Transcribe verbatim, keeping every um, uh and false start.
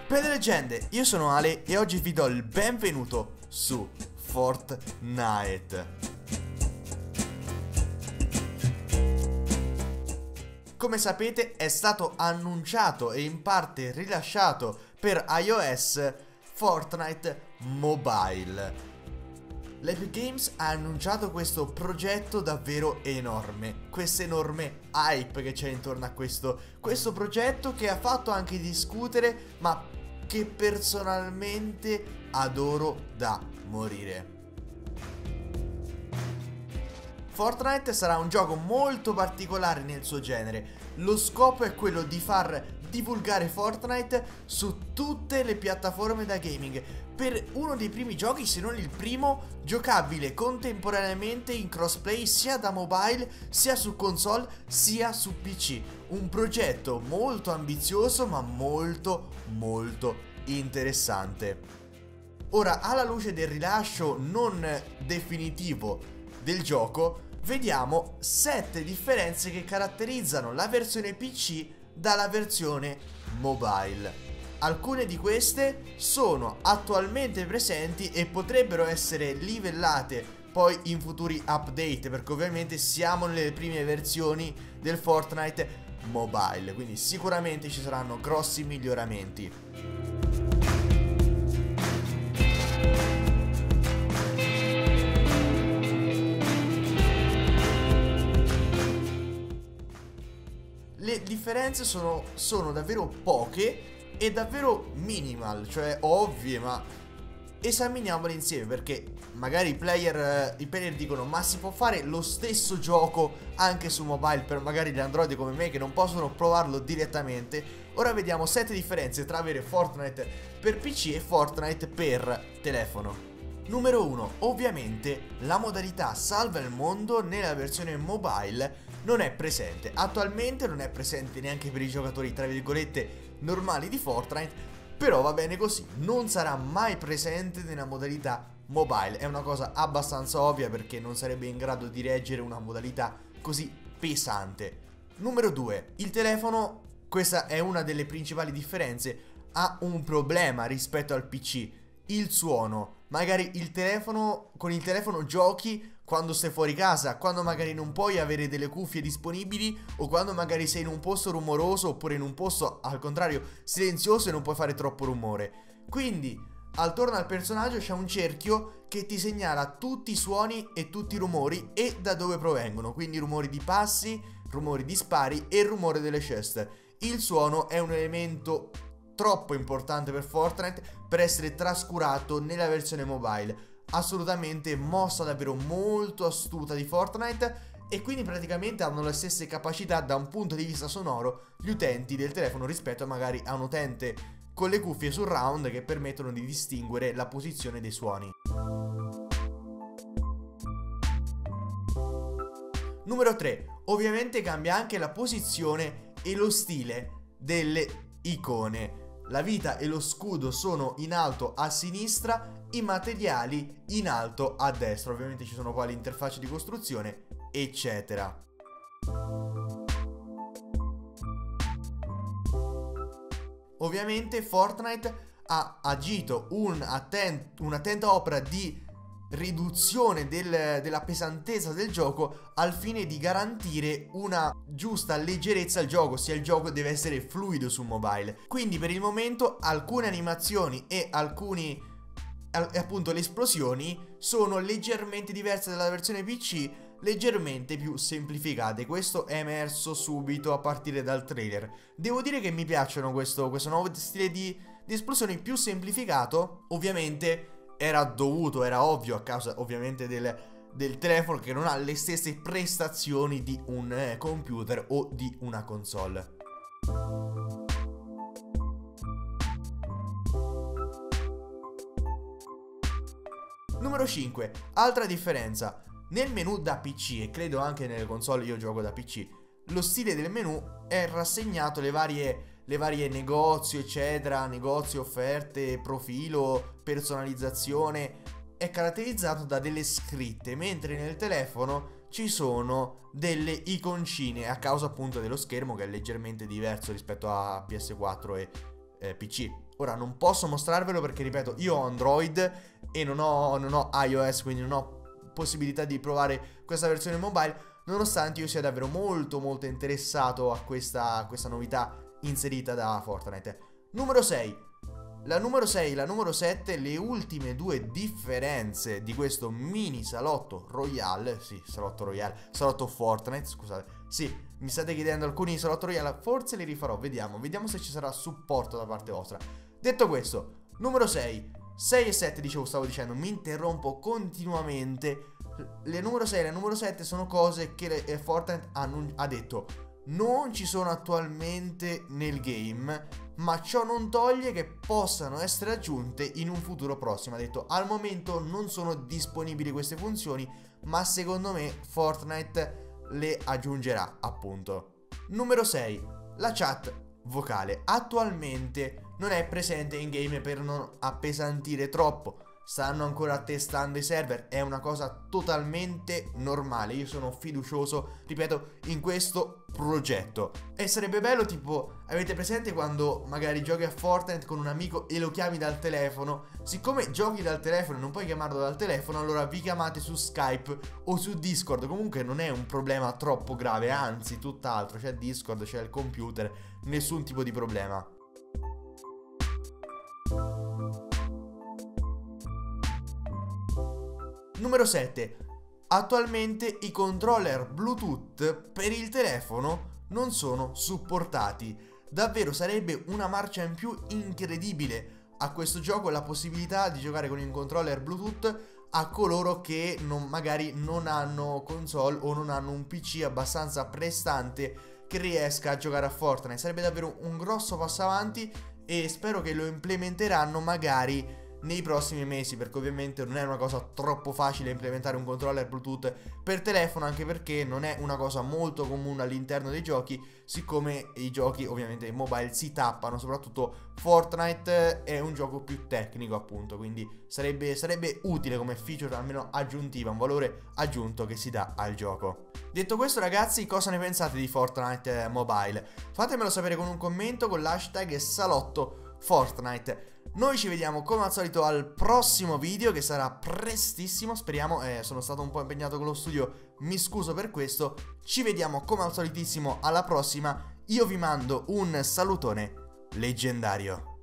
Belle leggende, io sono Ale e oggi vi do il benvenuto su Fortnite. Come sapete è stato annunciato e in parte rilasciato per iOS Fortnite Mobile. L'Epic Games ha annunciato questo progetto davvero enorme, questa enorme hype che c'è intorno a questo, questo progetto che ha fatto anche discutere, ma che personalmente adoro da morire. Fortnite sarà un gioco molto particolare nel suo genere. Lo scopo è quello di far divulgare Fortnite su tutte le piattaforme da gaming, per uno dei primi giochi, se non il primo, giocabile contemporaneamente in crossplay sia da mobile, sia su console, sia su P C. Un progetto molto ambizioso ma molto molto interessante. Ora, alla luce del rilascio non definitivo del gioco, vediamo sette differenze che caratterizzano la versione P C dalla versione mobile. Alcune di queste sono attualmente presenti e potrebbero essere livellate poi in futuri update, perché ovviamente siamo nelle prime versioni del Fortnite mobile, quindi sicuramente ci saranno grossi miglioramenti. Le differenze sono, sono davvero poche e davvero minimal, cioè ovvie, ma esaminiamole insieme, perché magari i player, i player dicono ma si può fare lo stesso gioco anche su mobile per magari gli androidi come me che non possono provarlo direttamente. Ora vediamo sette differenze tra avere Fortnite per P C e Fortnite per telefono. Numero uno, ovviamente la modalità salva il mondo nella versione mobile non è presente. Attualmente non è presente neanche per i giocatori tra virgolette normali di Fortnite, però va bene così, non sarà mai presente nella modalità mobile. È una cosa abbastanza ovvia perché non sarebbe in grado di reggere una modalità così pesante. Numero due, il telefono, questa è una delle principali differenze, ha un problema rispetto al P C, il suono. Magari il telefono, con il telefono giochi quando stai fuori casa, quando magari non puoi avere delle cuffie disponibili o quando magari sei in un posto rumoroso oppure in un posto al contrario silenzioso e non puoi fare troppo rumore. Quindi attorno al personaggio c'è un cerchio che ti segnala tutti i suoni e tutti i rumori e da dove provengono, quindi rumori di passi, rumori di spari e il rumore delle ceste. Il suono è un elemento troppo importante per Fortnite per essere trascurato nella versione mobile. Assolutamente mossa davvero molto astuta di Fortnite, e quindi praticamente hanno le stesse capacità da un punto di vista sonoro gli utenti del telefono rispetto a magari a un utente con le cuffie surround che permettono di distinguere la posizione dei suoni. Numero tre, ovviamente cambia anche la posizione e lo stile delle icone. La vita e lo scudo sono in alto a sinistra, i materiali in alto a destra. Ovviamente ci sono qua le interfacce di costruzione, eccetera. Ovviamente Fortnite ha agito un attent- un'attenta opera di riduzione del, della pesantezza del gioco al fine di garantire una giusta leggerezza al gioco, sia il gioco deve essere fluido su mobile. Quindi per il momento alcune animazioni e alcuni e appunto le esplosioni sono leggermente diverse dalla versione P C, leggermente più semplificate. Questo è emerso subito a partire dal trailer. Devo dire che mi piacciono questo, questo nuovo stile di, di esplosioni più semplificato. Ovviamente era dovuto, era ovvio a causa ovviamente del, del telefono che non ha le stesse prestazioni di un eh, computer o di una console. Numero cinque, altra differenza. Nel menu da P C, e credo anche nelle console, io gioco da P C, lo stile del menu è rassegnato le varie, le varie negozio eccetera, negozi, offerte, profilo, personalizzazione, è caratterizzato da delle scritte, mentre nel telefono ci sono delle iconcine a causa appunto dello schermo che è leggermente diverso rispetto a P S quattro e eh, P C. Ora non posso mostrarvelo perché, ripeto, io ho Android e non ho, non ho iOS, quindi non ho possibilità di provare questa versione mobile, nonostante io sia davvero molto molto interessato a questa, a questa novità inserita da Fortnite. Numero sei. La numero sei e la numero sette, le ultime due differenze di questo mini salotto royale. Sì, salotto royale, salotto Fortnite, scusate. Sì, mi state chiedendo alcuni salotto royale, forse li rifarò, vediamo, vediamo se ci sarà supporto da parte vostra. Detto questo, numero sei, sei e sette, dicevo, stavo dicendo, mi interrompo continuamente. Le numero sei e le numero sette sono cose che le, eh, Fortnite hanno, ha detto non ci sono attualmente nel game, ma ciò non toglie che possano essere aggiunte in un futuro prossimo. Ha detto al momento non sono disponibili queste funzioni, ma secondo me Fortnite le aggiungerà, appunto. Numero sei, la chat vocale attualmente non è presente in game per non appesantire troppo. Stanno ancora testando i server, è una cosa totalmente normale. Io sono fiducioso, ripeto, in questo progetto. E sarebbe bello, tipo, avete presente quando magari giochi a Fortnite con un amico e lo chiami dal telefono? Siccome giochi dal telefono e non puoi chiamarlo dal telefono, allora vi chiamate su Skype o su Discord. Comunque non è un problema troppo grave, anzi tutt'altro, c'è Discord, c'è il computer, nessun tipo di problema. Numero sette. Attualmente i controller Bluetooth per il telefono non sono supportati. Davvero sarebbe una marcia in più incredibile a questo gioco la possibilità di giocare con il controller Bluetooth a coloro che non, magari non hanno console o non hanno un P C abbastanza prestante che riesca a giocare a Fortnite. Sarebbe davvero un grosso passo avanti e spero che lo implementeranno magari nei prossimi mesi, perché ovviamente non è una cosa troppo facile implementare un controller Bluetooth per telefono, anche perché non è una cosa molto comune all'interno dei giochi, siccome i giochi ovviamente mobile si tappano, soprattutto Fortnite è un gioco più tecnico appunto, quindi sarebbe, sarebbe utile come feature almeno aggiuntiva, un valore aggiunto che si dà al gioco. Detto questo ragazzi, cosa ne pensate di Fortnite Mobile? Fatemelo sapere con un commento con l'hashtag salotto Fortnite. Noi ci vediamo come al solito al prossimo video che sarà prestissimo, speriamo, eh, sono stato un po' impegnato con lo studio, mi scuso per questo. Ci vediamo come al solitissimo alla prossima, io vi mando un salutone leggendario.